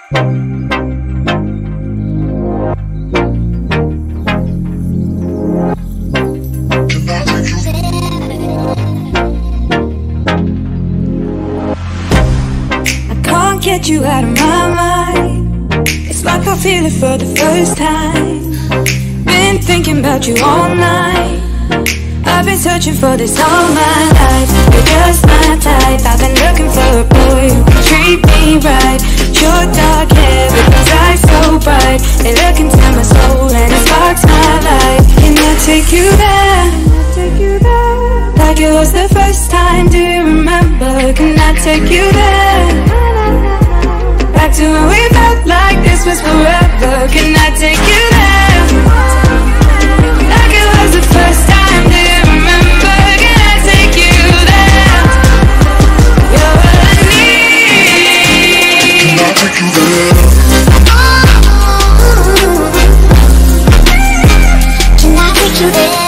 Get you out of my mind. It's like I feel it for the first time. Been thinking about you all night. I've been searching for this all my life. You're just my type. I've been looking for a boy who can treat me right. Your dark hair with those eyes so bright, they look into my soul and it sparks my life. Can I take you there? Like it was the first time, do you remember? Can I take you there? Back to when we felt like this was forever. Can I take you there? Like it was the first time, do you remember? Can I take you there? You're all I need. Can I take you there? Can I take you there?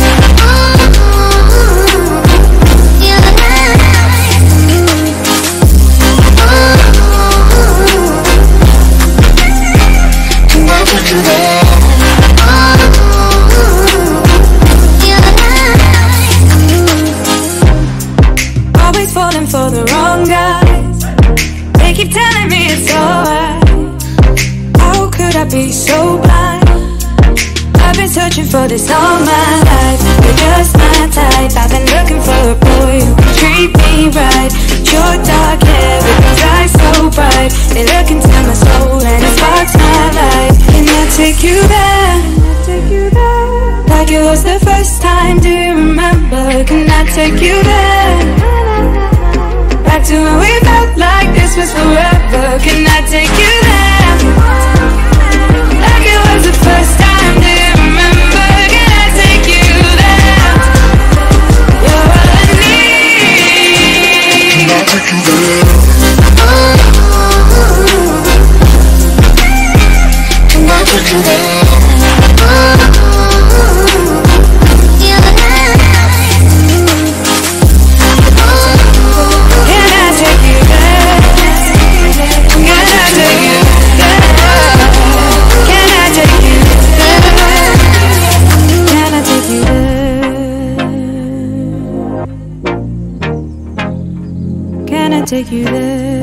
Always falling for the wrong guys. They keep telling me it's alright. How could I be so blind? I've been searching for this all my life. You're just my type. I've been looking for a boy who can treat me right. Your dark hair with those eyes so bright, they look into my soul and it sparks my life. Can I take you there? Like it was the first time, do you remember? Can I take you there? Back to when we felt like this was forever. Can I take you there? Like it was the first time, do you remember? Can I take you there? You're all I need. Can I take you there? Can I take you there? Can I take you there?